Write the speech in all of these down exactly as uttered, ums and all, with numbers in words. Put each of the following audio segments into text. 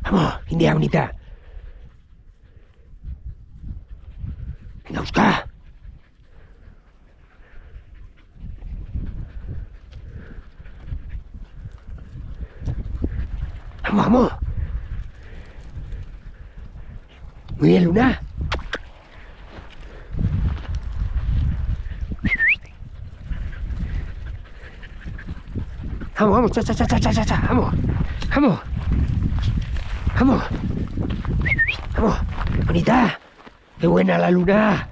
Vamos, India bonita. Venga, busca. Vamos, vamos. Muy bien, Luna. Vamos, vamos, cha, cha, cha, cha, cha, cha, vamos, vamos, vamos, vamos, bonita, qué buena la luna.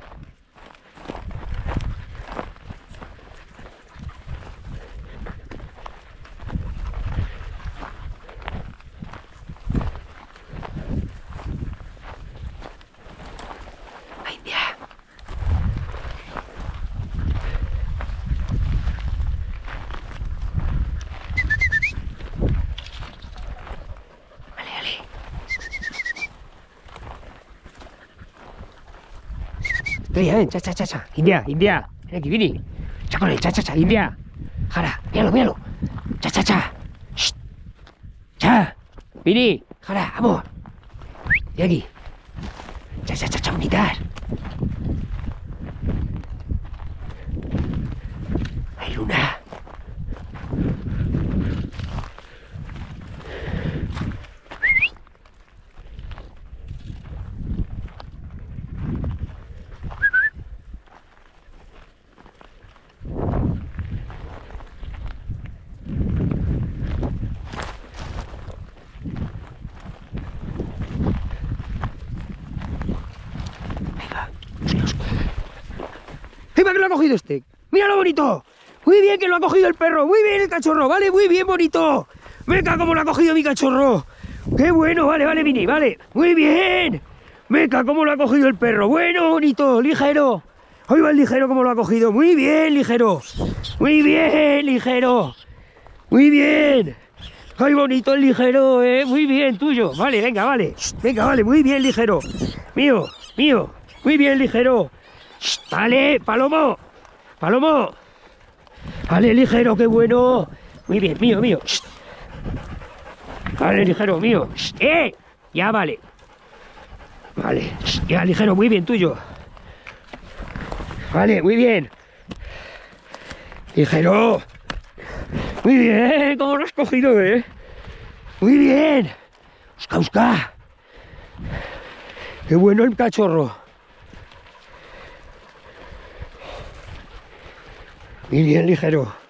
Ay, India. Estoy, eh, cha, cha, cha, cha. India, India. Ven aquí, Vini. Cha con él, cha, cha, cha, India. Jara, míralo, míralo. Cha, cha, cha. Shh. Cha. Vini, Jara, vamos. Ven aquí. Cha, cha, cha, cha, bonitas. Ay, Luna. ¡Mira que lo ha cogido este! ¡Mira lo bonito! ¡Muy bien que lo ha cogido el perro! ¡Muy bien el cachorro! ¡Vale! ¡Muy bien, bonito! ¡Venga, cómo lo ha cogido mi cachorro! ¡Qué bueno! Vale, vale, Vini, vale. ¡Muy bien! ¡Venga, cómo lo ha cogido el perro! ¡Bueno, bonito! ¡Ligero! ¡Ahí va el ligero cómo lo ha cogido! ¡Muy bien, ligero! ¡Muy bien, ligero! ¡Muy bien! ¡Ay, bonito el ligero, eh! ¡Muy bien, tuyo! Vale, venga, vale. Venga, vale, muy bien, ligero. Mío, mío. Muy bien, ligero. Vale, Palomo. Palomo. Vale, ligero, qué bueno. Muy bien, mío, mío. Vale, ligero, mío. ¡Eh! Ya, vale. Vale, ya, ligero, muy bien, tuyo. Vale, muy bien. Ligero. Muy bien, ¿cómo lo has cogido, eh? Muy bien. Busca, busca. Qué bueno el cachorro. Muy bien, ligero.